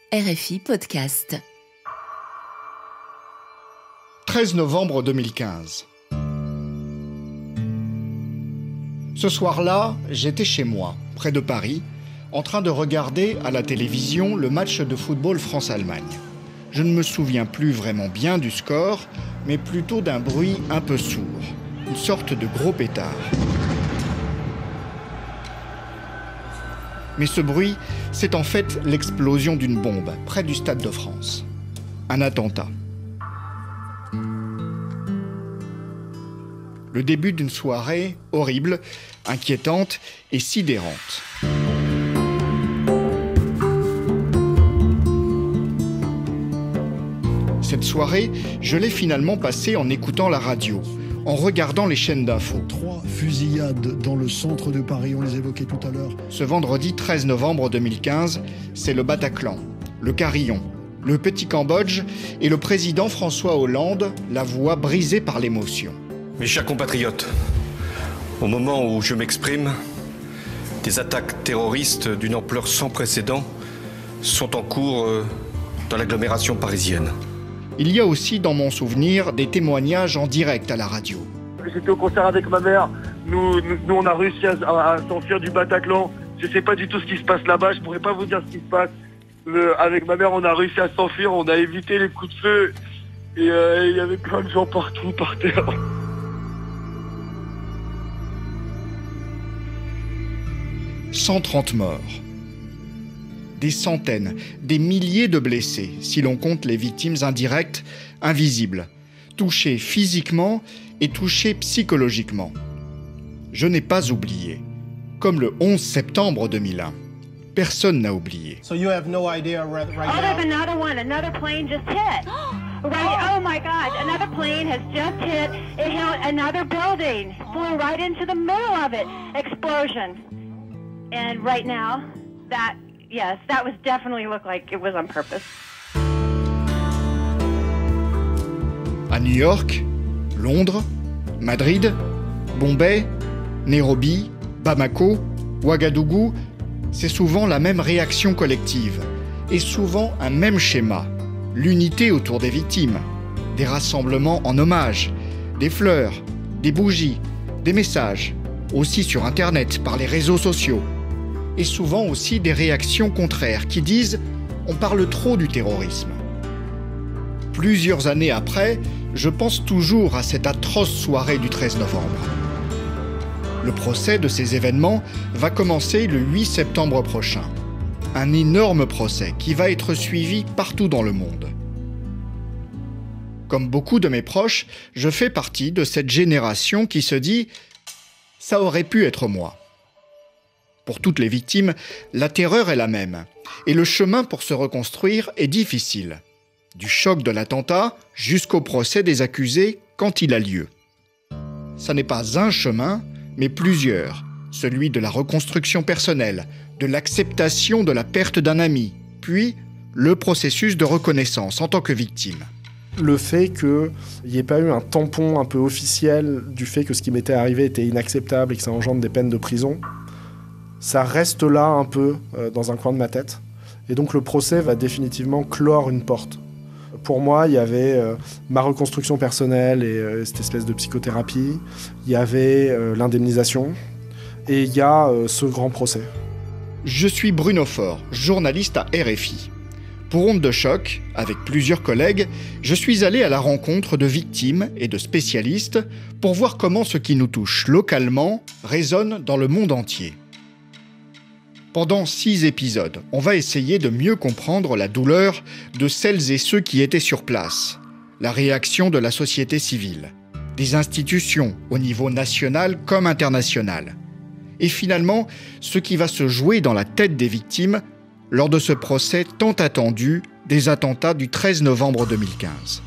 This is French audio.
RFI Podcast. 13 novembre 2015. Ce soir-là, j'étais chez moi, près de Paris, en train de regarder à la télévision le match de football France-Allemagne. Je ne me souviens plus vraiment bien du score, mais plutôt d'un bruit un peu sourd, une sorte de gros pétard. Mais ce bruit, c'est en fait l'explosion d'une bombe près du Stade de France. Un attentat. Le début d'une soirée horrible, inquiétante et sidérante. Cette soirée, je l'ai finalement passée en écoutant la radio, en regardant les chaînes d'infos. 3 fusillades dans le centre de Paris, on les évoquait tout à l'heure. Ce vendredi 13 novembre 2015, c'est le Bataclan, le Carillon, le Petit Cambodge et le président François Hollande, la voix brisée par l'émotion. Mes chers compatriotes, au moment où je m'exprime, des attaques terroristes d'une ampleur sans précédent sont en cours dans l'agglomération parisienne. Il y a aussi dans mon souvenir des témoignages en direct à la radio. J'étais au concert avec ma mère, nous on a réussi à s'enfuir du Bataclan. Je sais pas du tout ce qui se passe là-bas, je pourrais pas vous dire ce qui se passe. Avec ma mère on a réussi à s'enfuir, on a évité les coups de feu et il y avait plein de gens partout par terre. « 130 morts. Des centaines, des milliers de blessés, si l'on compte les victimes indirectes, invisibles, touchées physiquement et touchées psychologiquement. Je n'ai pas oublié. Comme le 11 septembre 2001. Personne n'a oublié. So you have no idea right now? Oh, there's another one. Another plane just hit. Right. Oh my God! Another plane has just hit. It hit another building. Flew right into the middle of it. Explosion. And right now, that was definitely looked like it was on purpose. À New York, Londres, Madrid, Bombay, Nairobi, Bamako, Ouagadougou, c'est souvent la même réaction collective et souvent un même schéma, l'unité autour des victimes, des rassemblements en hommage, des fleurs, des bougies, des messages, aussi sur Internet, par les réseaux sociaux, et souvent aussi des réactions contraires qui disent « on parle trop du terrorisme ». Plusieurs années après, je pense toujours à cette atroce soirée du 13 novembre. Le procès de ces événements va commencer le 8 septembre prochain. Un énorme procès qui va être suivi partout dans le monde. Comme beaucoup de mes proches, je fais partie de cette génération qui se dit « ça aurait pu être moi ». Pour toutes les victimes, la terreur est la même, et le chemin pour se reconstruire est difficile. Du choc de l'attentat jusqu'au procès des accusés quand il a lieu. Ça n'est pas un chemin, mais plusieurs. Celui de la reconstruction personnelle, de l'acceptation de la perte d'un ami, puis le processus de reconnaissance en tant que victime. Le fait qu'il n'y ait pas eu un tampon un peu officiel du fait que ce qui m'était arrivé était inacceptable et que ça engendre des peines de prison, ça reste là un peu dans un coin de ma tête. Et donc le procès va définitivement clore une porte. Pour moi, il y avait ma reconstruction personnelle et cette espèce de psychothérapie. Il y avait l'indemnisation. Et il y a ce grand procès. Je suis Bruno Faure, journaliste à RFI. Pour Ondes de choc, avec plusieurs collègues, je suis allé à la rencontre de victimes et de spécialistes pour voir comment ce qui nous touche localement résonne dans le monde entier. Pendant 6 épisodes, on va essayer de mieux comprendre la douleur de celles et ceux qui étaient sur place, la réaction de la société civile, des institutions au niveau national comme international, et finalement ce qui va se jouer dans la tête des victimes lors de ce procès tant attendu des attentats du 13 novembre 2015.